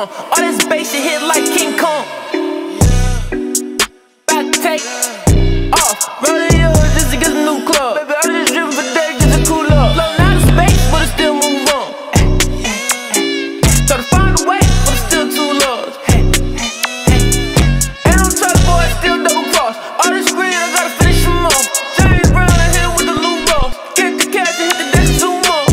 strong. All this bass shit hit like King Kong. Back take off, rolling yours just to get a new club. Baby, I just driven for days just to cool up. Floating out of space, but it still move on. Try to find a way, but it's still too lost. Ain't no truck, boy, it's still double cross. All this green, I gotta finish them off. James Brown, I hit him with the Lou Ross. Get the cash and hit the dash zoom on.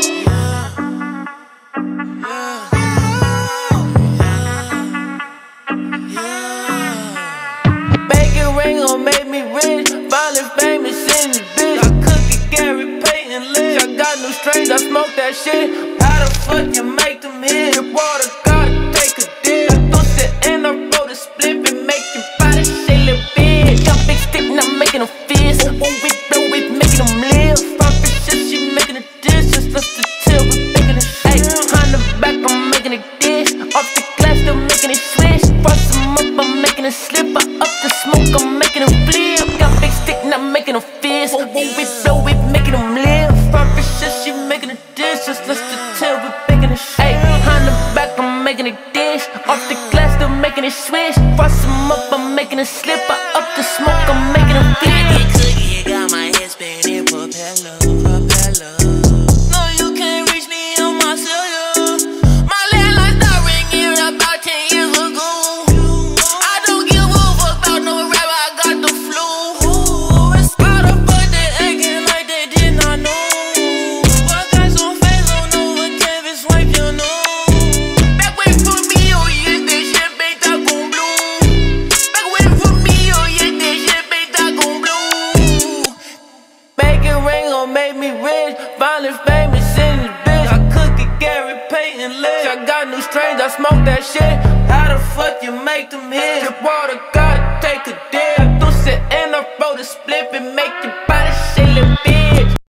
Bacon ring gon' make me rich. Finally famous in this bitch. I cook it, Gary Payton lit. I got new strains, I smoke that shit. How the fuck you make them hit? Your water gotta take a dip. I threw shit and I wrote a split and make your body shake a bit. Got big stick, not making them fierce. Oh, we blow it, making them live. Front bitch shit, she making a dish. Just lost the till, we making it shake. On the back, I'm making a dish. Off the glass, still making it swish. Frost them up, I'm making it slip. I up the smoke, I'm making them flip. Got big stick, not making them fierce. Oh, we blow it, making them live. Front bitch shit, she making a dish. Just lost the till, we making it shake. On the back, I'm making a dish. Off the glass, still making it swish. Frost them up, I'm making it slip. I up the smoke, I'm making them flip. Cookie, got my head spinning, propeller. No, you can't reach me on my cellular. My landline started ringing about 10 years ago. I don't give a fuck about no rapper, I got the flu. Why the fuck they acting like they did not know? I got some face on over canvas, wipe your nose. Back away from me, oh yeah, this shit ain't that gon' bloom. Back away from me, oh yeah, this shit ain't that gon' bloom. Bacon ring gon' make me rich. Finally famous in this bitch. I cook it, Gary Payton lit. I got new strains, I smoke that shit. How the fuck you make them hit? Your water got